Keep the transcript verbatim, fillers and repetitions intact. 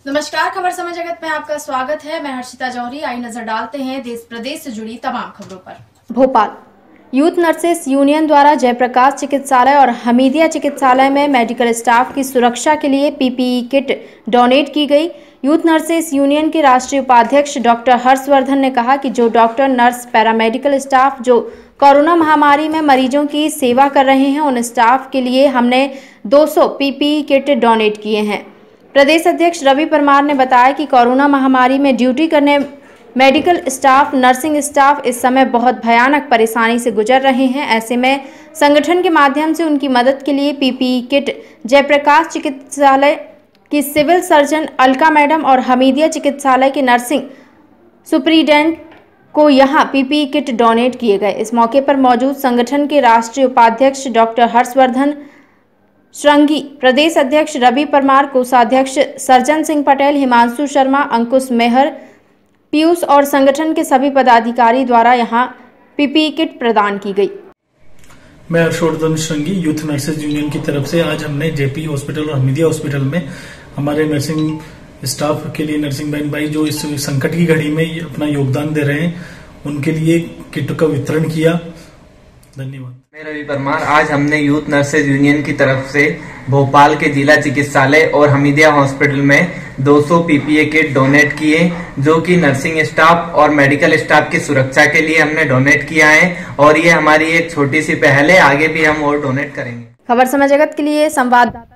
नमस्कार, खबर समय जगत में आपका स्वागत है। मैं हर्षिता जौहरी। आई नजर डालते हैं देश प्रदेश से जुड़ी तमाम खबरों पर। भोपाल यूथ नर्सेस यूनियन द्वारा जयप्रकाश चिकित्सालय और हमीदिया चिकित्सालय में मेडिकल स्टाफ की सुरक्षा के लिए पीपीई किट डोनेट की गई। यूथ नर्सेस यूनियन के राष्ट्रीय उपाध्यक्ष डॉक्टर हर्षवर्धन ने कहा कि जो डॉक्टर, नर्स, पैरामेडिकल स्टाफ जो कोरोना महामारी में मरीजों की सेवा कर रहे हैं, उन स्टाफ के लिए हमने दो सौ पीपीई किट डोनेट किए हैं। प्रदेश अध्यक्ष रवि परमार ने बताया कि कोरोना महामारी में ड्यूटी करने मेडिकल स्टाफ, नर्सिंग स्टाफ इस समय बहुत भयानक परेशानी से गुजर रहे हैं। ऐसे में संगठन के माध्यम से उनकी मदद के लिए पीपीई किट जयप्रकाश चिकित्सालय की सिविल सर्जन अलका मैडम और हमीदिया चिकित्सालय के नर्सिंग सुपरिटेंडेंट को यहां पीपीई किट डोनेट किए गए। इस मौके पर मौजूद संगठन के राष्ट्रीय उपाध्यक्ष डॉक्टर हर्षवर्धन श्रृंगी, प्रदेश अध्यक्ष रवि परमार, कोषाध्यक्ष सर्जन सिंह पटेल, हिमांशु शर्मा, अंकुश मेहर, पीयूष और संगठन के सभी पदाधिकारी द्वारा यहां पीपीई किट प्रदान की गई। मैं Harshvardhan Shringi, youth nurses union की तरफ से आज हमने जेपी हॉस्पिटल और हमीदिया हॉस्पिटल में हमारे नर्सिंग स्टाफ के लिए, नर्सिंग बहन भाई जो इस संकट की घड़ी में अपना योगदान दे रहे हैं, उनके लिए किट का वितरण किया। धन्यवाद। मैं रवि परमार। आज हमने यूथ नर्सेज यूनियन की तरफ से भोपाल के जिला चिकित्सालय और हमीदिया हॉस्पिटल में दो सौ पीपीई किट डोनेट किए, जो कि नर्सिंग स्टाफ और मेडिकल स्टाफ की सुरक्षा के लिए हमने डोनेट किया है और ये हमारी एक छोटी सी पहल है। आगे भी हम और डोनेट करेंगे। खबर समय जगत के लिए संवाददाता